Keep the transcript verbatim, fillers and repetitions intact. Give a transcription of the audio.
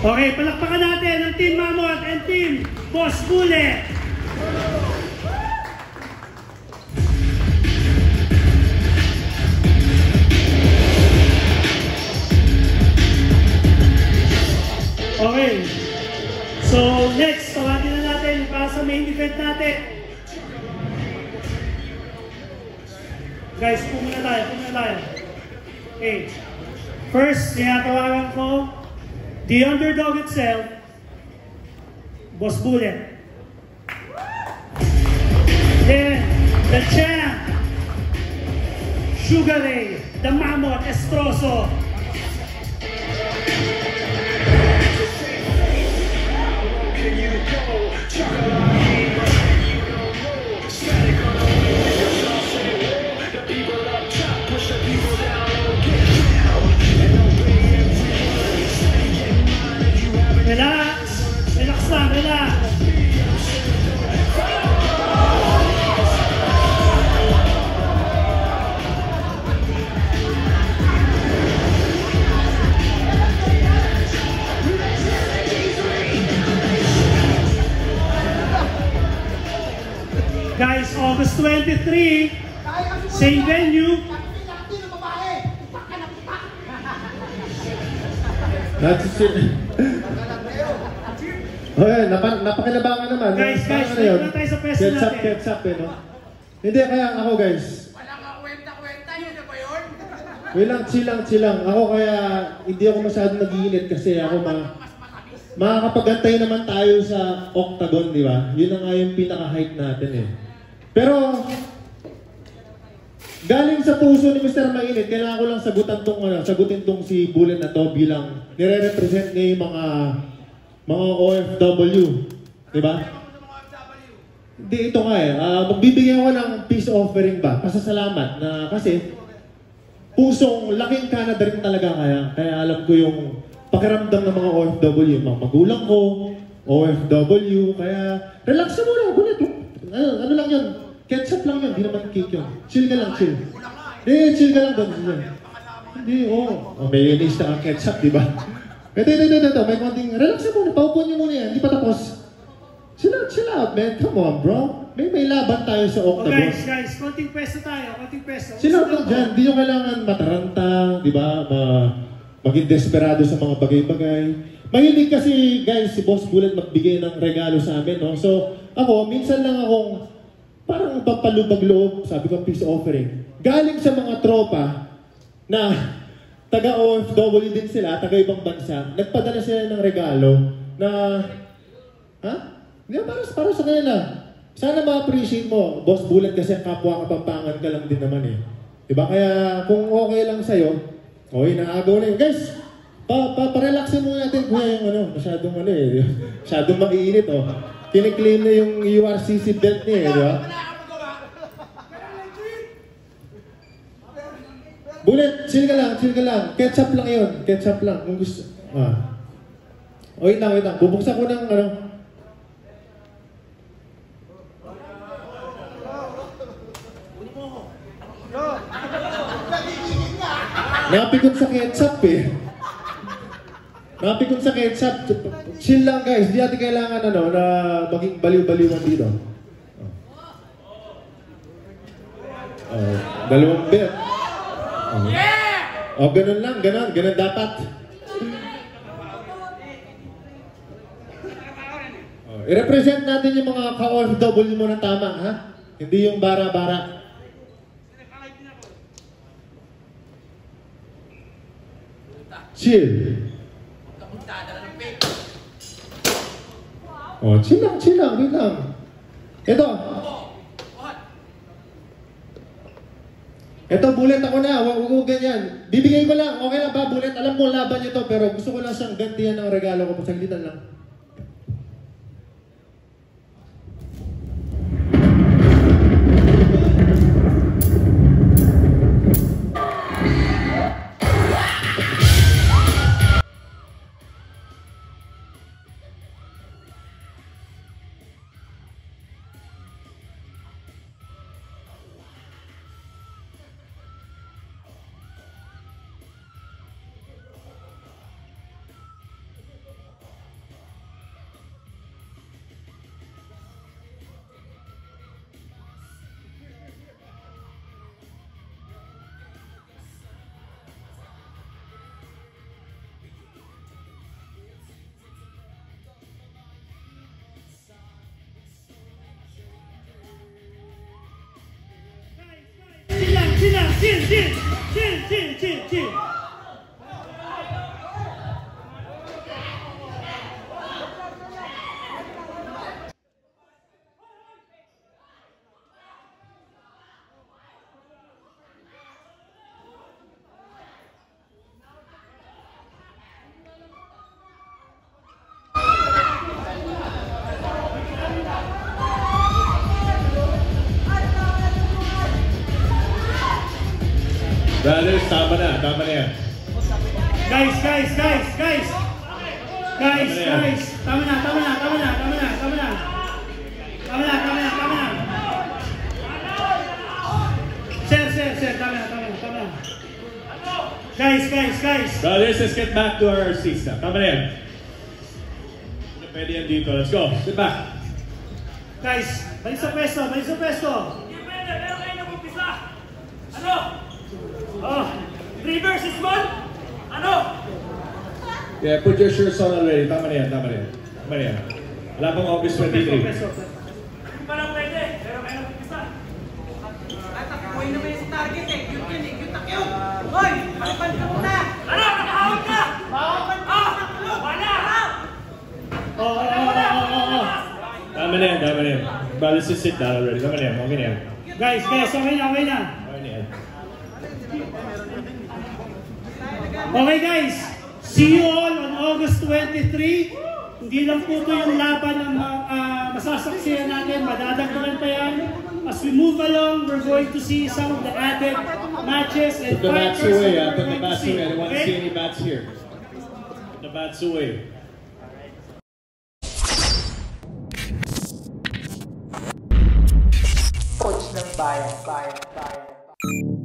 Okay, palakpakan natin ang Team Mammoth and Team Boss Bullet. Okay. So, next, tawagin na natin para sa main event natin. Guys, pumuna tayo, pumuna tayo. Okay. First, sinatawagan ko the underdog itself, Boss Bullet. Then, the champ, Sugar Ray, the Mammoth, Estroso. Relax, relax lang, relax. Guys, August twenty-three, same venue. That's it. Okay, napa, napakinabangan naman. Guys, guys, dito na tayo sa pwesto natin. Catch up, catch up eh, no? Hindi, kaya ako guys. Walang kwenta-kwenta, yun na ba yun? Wait lang, chill lang, chill lang. Ako kaya, hindi ako masyadong nag-iinit kasi ako ma... Makakapagantay naman tayo sa octagon, di ba? Yun na nga yung pinaka-height natin eh. Pero, galing sa puso ni Mister Mainit, kailangan ko lang sagutan tong, ano, sagutin tong si Bullet na to bilang nire-represent niya yung mga mga O F W, di ba? Hindi, ito nga eh. Uh, magbibigyan ko ng peace offering ba? Pasasalamat na kasi pusong laking Canada rin talaga kaya. Kaya alam ko yung pakiramdam ng mga O F W, yung mga magulang ko, O F W, kaya relax na muna, Bullet. Ano, ano lang yun? Ketchup lang yun, hindi naman cake yun. Chill ka lang, chill. Eh, chill ka lang doon. Hindi, oo. Oh. Oh, mayonnaise na ang ketchup, di ba? Ito, ito, ito, ito, may konting, relax na muna, paupo nyo muna yan, hindi pa tapos. Chill out, chill out, man. Come on, bro. May may laban tayo sa octagon. Oh, guys, guys, konting pwesto tayo, konting pwesto. Chill out lang dyan, hindi nyo kailangan mataranta, di ba? Ma maging desperado sa mga bagay-bagay. Mahilig kasi, guys, si Boss Bullet magbigay ng regalo sa amin, no? So, ako, minsan lang akong parang papalubag loob, sabi ko, peace offering. Galing sa mga tropa na taga-O F W din sila, taga-ibang bansa, nagpadala sila ng regalo na, ha? Hindi, para, para sa kanila. Sana ma-appreciate mo, Boss Bullet, kasi kapwa kapampangan ka lang din naman eh. Diba? Kaya kung okay lang sa'yo, okay, naagaw na yun. Guys, pa, pa, parelaxin muna natin kuya yung ano, masyadong ano eh, masyadong maiinit oh. Kiniklaim na yung U R C C belt niya eh, di ba? Bullet, chill ka lang, chill ka lang. Ketchup lang yun, ketchup lang. Kung gusto. Ah. Wait lang, wait lang. Bubuksan ko ng ano. Napikon sa ketchup eh. Napikon sa ketchup. Chill lang guys, di natin kailangan ano, na maging baliw-baliwan dito. Oh, dalawang belt. Oh. Yeah! Oh, ganun lang, ganun, ganun dapat. Oh, i-represent natin yung mga ka-O F W mo na tama, ha? Hindi yung bara-bara. Chill. Oh, chill lang, chill lang, chill lang. Ito. Ito, Bullet ako na. Huwag ko ganyan. Bibigay ko lang. Okay lang ba, Bullet? Alam mo, laban nyo to, pero gusto ko lang siyang gantihan ng regalo ko. Pasaglitan lang. chill, chill, chill, chill, chill, chill. Brothers, tama na, tama na yan. Guys, guys, guys, guys. Guys, Tama na yan. guys. Tama na, tama na, tama na, tama na, tama na. Tama na, tama na, tama na. Sir, sir, sir, tama na, tama na, tama na. Guys, guys, guys. Brothers, let's get back to our seats na. Tama na yan. Hindi pwede yan dito. Let's go. Sit back. Guys, balik sa pwesto, balik sa pwesto. Hindi pwede, meron kayo nag-umpisa. Ano? Oh, three versus one? Ano? Yeah, put your shirts on already. Tama na yan, tama na yan. Tama na yan. Wala pang August Pwesto, twenty-three. pwesto, pwesto. Hindi pa lang pwede, meron kayo nag-umpisa. At takuin naman yung target eh. Cute yun eh. Cute na cute. Hoy! Palipan ka muna! Ano? Nakahawag ka! Palipan ka Ah! muna! Wala! Oo, oo, oo, oo, oo. Tama na yan, tama na yan. Brothers, just sit down already. Tama na yan, okay na yan. Guys, guys, okay na, okay na. Okay na yan. Okay guys, see you all on August twenty-three. Hindi lang po ito yung laban ng uh, masasaksihan natin, madadagdagan pa yan. As we move along, we're going to see some of the added matches and Put the bats fighters away, that ah. we're Put the going to bats see. away. I don't want to Okay? see any bats here. Put the bats away. Coach ng bayan, bayan, bayan.